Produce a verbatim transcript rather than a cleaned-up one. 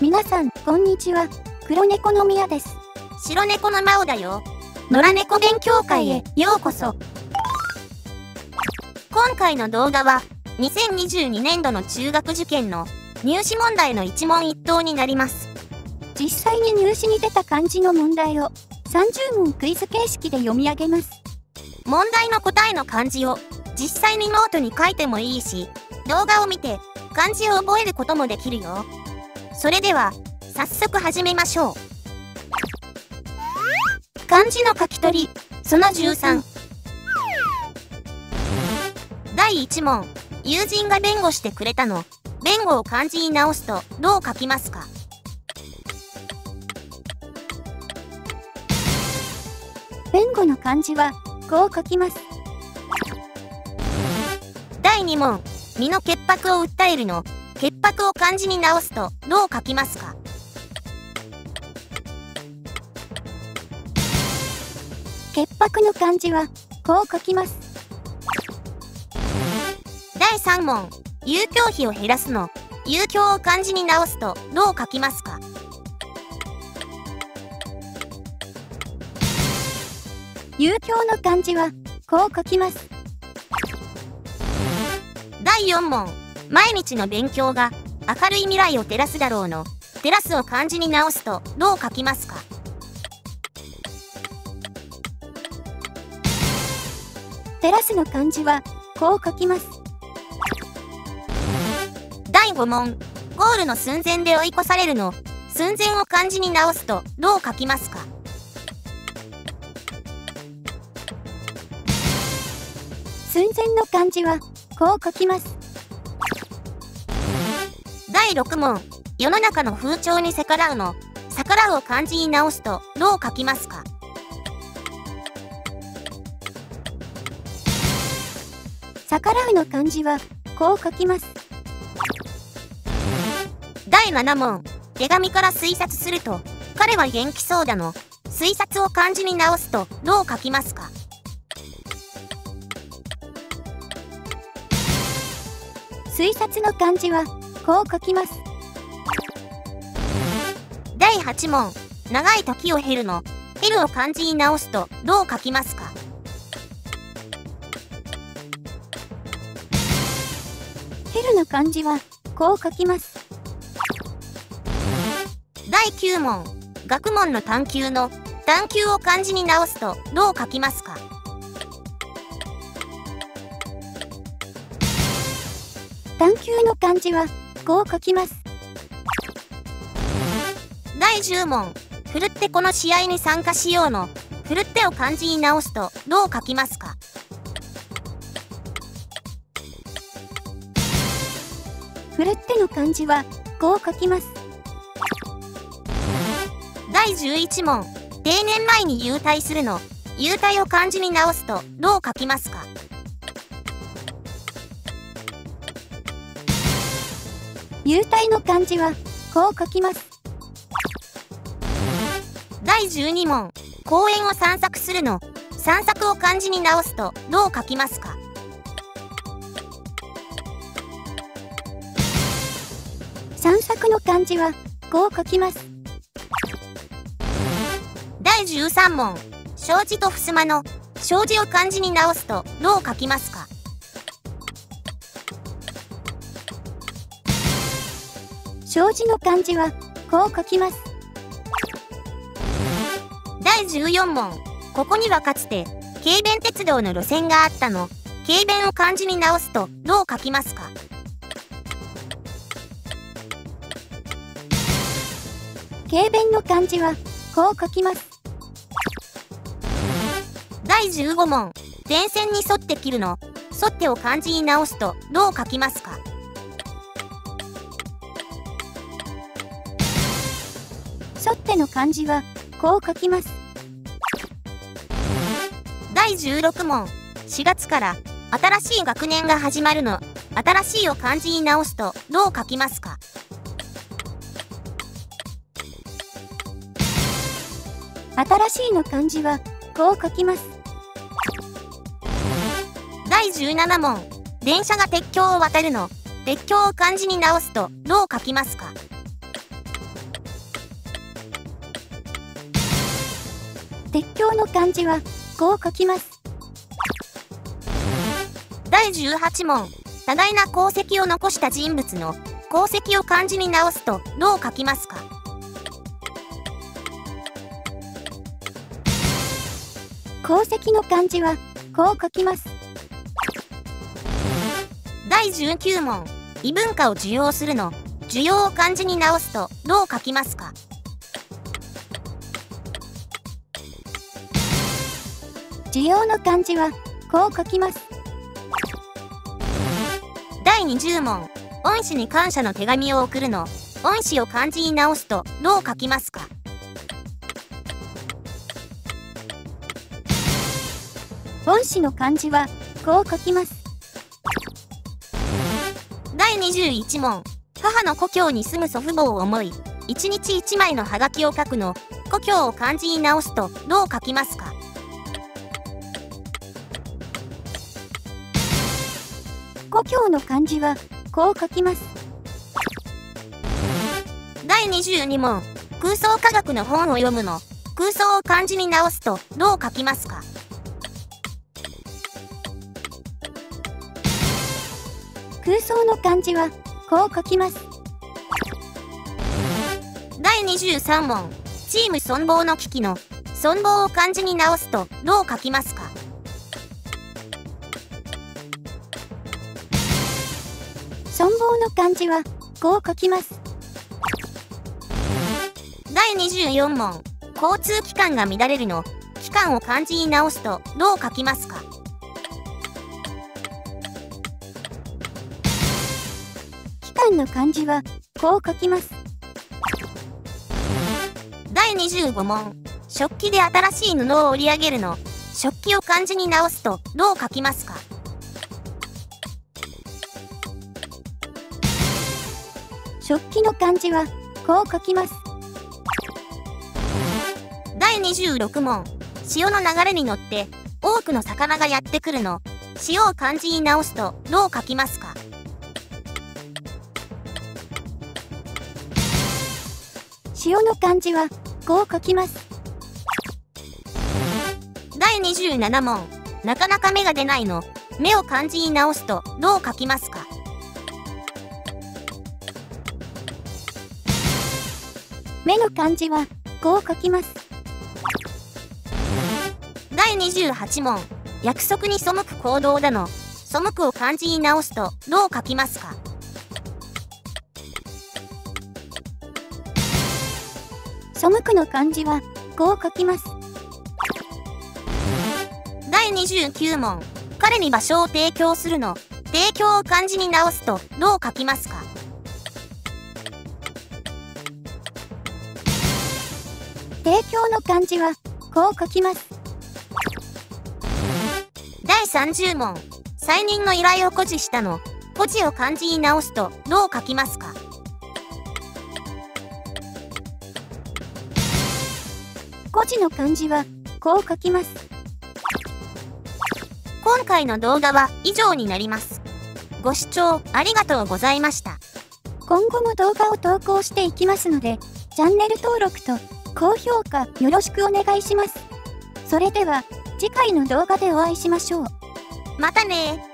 皆さん、こんにちは。黒猫のみやです。 白猫のまおだよ。野良猫勉強会へようこそ。今回の動画は、にせんにじゅうにねんどの中学受験の入試問題の一問一答になります。 実際に入試に出た漢字の問題をさんじゅうもんクイズ形式で読み上げます。 問題の答えの漢字を実際にノートに書いてもいいし、動画を見て漢字を覚えることもできるよ。それでは、早速始めましょう。漢字の書き取り、そのじゅうさん。だいいち問、友人が弁護してくれたの。弁護を漢字に直すとどう書きますか？ 弁護の漢字はこう書きます。 だいに問、身の潔白を訴えるの。潔白を漢字に直すとどう書きますか？ 潔白の漢字はこう書きます。 だいさん問、遊興費を減らすの。遊興を漢字に直すとどう書きますか？ 遊興の漢字はこう書きます。 だいよん問、毎日の勉強が明るい未来を照らすだろうの。照らすを漢字に直すとどう書きますか？ 照らすの漢字はこう書きます。 だいご問、ゴールの寸前で追い越されるの。寸前を漢字に直すとどう書きますか？ 寸前の漢字はこう書きます。 だいろく問、世の中の風潮に逆らうの。逆らうを漢字に直すとどう書きますか？ 逆らうの漢字はこう書きます。 だいなな問、手紙から推察すると彼は元気そうだの。推察を漢字に直すとどう書きますか？ 推察の漢字はこう書きます。 だいはち問、長い時を経るの。経るを漢字に直すとどう書きますか？ 経るの漢字はこう書きます。 だいきゅう問、学問の探究の探究を漢字に直すとどう書きますか？ 探究の漢字はこう書きます。 だいじゅう問、ふるってこの試合に参加しようの。ふるってを漢字に直すとどう書きますか？ ふるっての漢字はこう書きます。 だいじゅういち問、定年前に優退するの。優退を漢字に直すとどう書きますか？ 優退の漢字はこう書きます。 だいじゅうに問、公園を散策するの。散策を漢字に直すとどう書きますか？ 散策の漢字はこう書きます。 だいじゅうさん問、障子と襖の障子を漢字に直すとどう書きますか？ 障子の漢字はこう書きます。 だいじゅうよん問、ここにはかつて軽便鉄道の路線があったの。軽便を漢字に直すとどう書きますか？ 軽便の漢字はこう書きます。 だいじゅうご問、電線に沿って切るの。沿ってを漢字に直すとどう書きますか？ 沿っての漢字はこう書きます。 だいじゅうろく問、しがつから新しい学年が始まるの。新しいを漢字に直すとどう書きますか？ 新しいの漢字はこう書きます。 だいじゅうなな問、電車が鉄橋を渡るの。鉄橋を漢字に直すとどう書きますか？ 鉄橋の漢字はこう書きます。 だいじゅうはち問。多大な功績を残した人物の功績を漢字に直すとどう書きますか？ 功績の漢字はこう書きます。 だいじゅうきゅう問。異文化を受容するの受容を漢字に直すとどう書きますか？ 受容の漢字はこう書きます。 だいにじゅう問。恩師に感謝の手紙を送るの恩師を漢字に直すとどう書きますか？ 恩師の漢字はこう書きます。 だいにじゅういち問。母の故郷に住む祖父母を思いいちにちいちまいのハガキを書くの故郷を漢字に直すとどう書きますか？ 故郷の漢字はこう書きます。 だいにじゅうに問。空想科学の本を読むの空想を漢字に直すとどう書きますか？ 空想の漢字はこう書きます。 だいにじゅうさん問。チーム存亡の危機の存亡を漢字に直すとどう書きますか？ 存亡の漢字はこう書きます。 だいにじゅうよん問。交通機関が乱れるの機関を漢字に直すとどう書きますか？ 機関の漢字はこう書きます。 だいにじゅうご問。食器で新しい布を織り上げるの食器を漢字に直すとどう書きますか？ 食器の漢字はこう書きます。 だいにじゅうろく問。潮の流れに乗って多くの魚がやってくるの潮を漢字に直すとどう書きますか？ 潮の漢字はこう書きます。 だいにじゅうなな問。なかなか芽が出ないの芽を漢字に直すとどう書きますか？ 目の漢字はこう書きます。 だいにじゅうはち問。約束に背く行動だの背くを漢字に直すとどう書きますか？ 背くの漢字はこう書きます。 だいにじゅうきゅう問。彼に場所を提供するの提供を漢字に直すとどう書きますか？ 提供の漢字はこう書きます。 だいさんじゅう問。再任の依頼を固辞したの固辞を漢字に直すとどう書きますか？ 固辞の漢字はこう書きます。 今回の動画は以上になります。ご視聴ありがとうございました。 今後も動画を投稿していきますので、チャンネル登録と高評価よろしくお願いします。それでは次回の動画でお会いしましょう。 またねー。